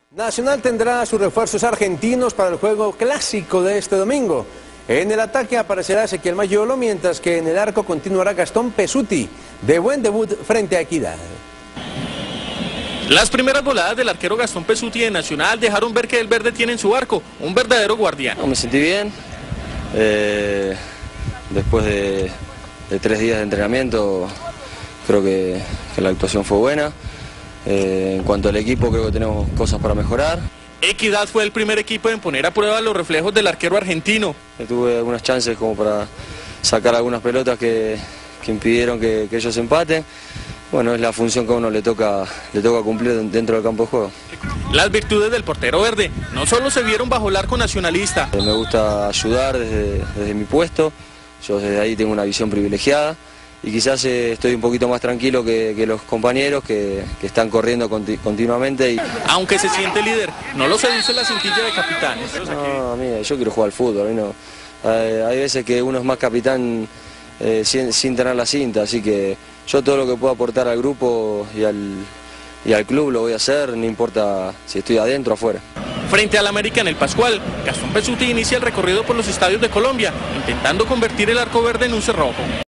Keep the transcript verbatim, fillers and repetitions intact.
Nacional tendrá sus refuerzos argentinos para el juego clásico de este domingo. En el ataque aparecerá Ezequiel Mayolo, mientras que en el arco continuará Gastón Pessuti, de buen debut frente a Equidad. Las primeras voladas del arquero Gastón Pessuti de Nacional dejaron ver que el verde tiene en su arco un verdadero guardián. No, me sentí bien, eh, después de, de tres días de entrenamiento creo que, que la actuación fue buena. Eh, en cuanto al equipo, creo que tenemos cosas para mejorar. Equidad fue el primer equipo en poner a prueba los reflejos del arquero argentino. Tuve algunas chances como para sacar algunas pelotas que, que impidieron que, que ellos empaten. Bueno, es la función que a uno le toca, le toca cumplir dentro del campo de juego. Las virtudes del portero verde no solo se vieron bajo el arco nacionalista. Me gusta ayudar desde, desde mi puesto, yo desde ahí tengo una visión privilegiada. Y quizás eh, estoy un poquito más tranquilo que, que los compañeros que, que están corriendo conti continuamente. Y... Aunque se siente líder, no lo seduce la cintilla de capitán. No, mira, yo quiero jugar al fútbol. No. Hay, hay veces que uno es más capitán eh, sin, sin tener la cinta, así que yo todo lo que puedo aportar al grupo y al, y al club lo voy a hacer, no importa si estoy adentro o afuera. Frente al América en el Pascual, Gastón Pessuti inicia el recorrido por los estadios de Colombia, intentando convertir el arco verde en un cerrojo.